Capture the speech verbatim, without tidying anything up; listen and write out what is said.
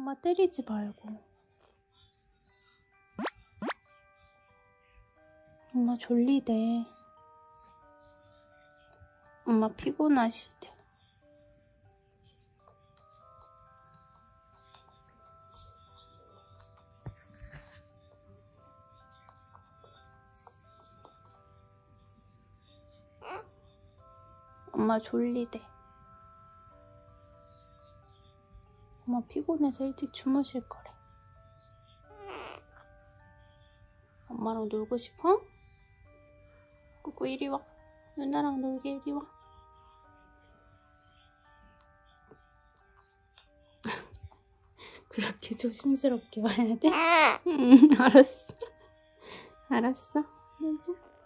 엄마 때리지 말고. 엄마 졸리대. 엄마 피곤하시대. 엄마 졸리대. 엄마 피곤해서 일찍 주무실 거래. 엄마랑 놀고 싶어? 꾸꾸 이리 와. 누나랑 놀게 이리 와. 그렇게 조심스럽게 와야 돼? 응, 알았어. 알았어. 놀자.